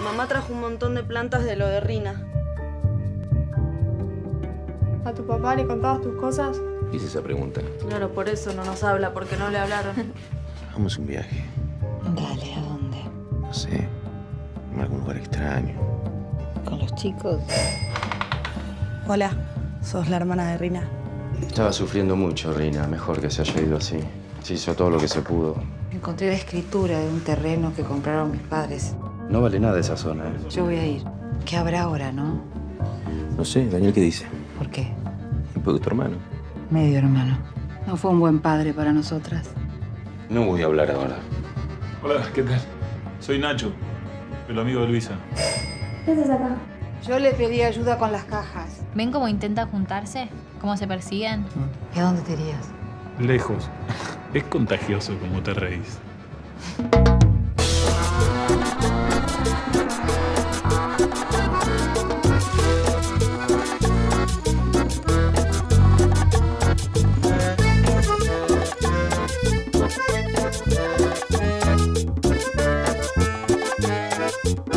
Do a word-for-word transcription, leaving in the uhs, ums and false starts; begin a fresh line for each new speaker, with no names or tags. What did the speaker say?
Mamá trajo un montón de plantas de lo de Rina.
¿A tu papá le contabas tus cosas?
Hice esa pregunta.
Claro, por eso no nos habla, porque no le hablaron.
Hagamos un viaje.
Dale, ¿a dónde?
No sé. En algún lugar extraño.
¿Con los chicos?
Hola, sos la hermana de Rina.
Estaba sufriendo mucho, Rina. Mejor que se haya ido así. Se hizo todo lo que se pudo.
Encontré la escritura de un terreno que compraron mis padres.
No vale nada esa zona, ¿eh?
Yo voy a ir. ¿Qué habrá ahora, no?
No sé, Daniel, ¿qué dice?
¿Por qué?
Porque tu hermano.
Medio hermano. No fue un buen padre para nosotras.
No voy a hablar ahora.
Hola, ¿qué tal? Soy Nacho, el amigo de Luisa.
¿Qué haces acá?
Yo le pedí ayuda con las cajas.
¿Ven cómo intentan juntarse? ¿Cómo se persiguen?
¿Y a dónde te irías?
Lejos. Es contagioso como te reís.
¿Qué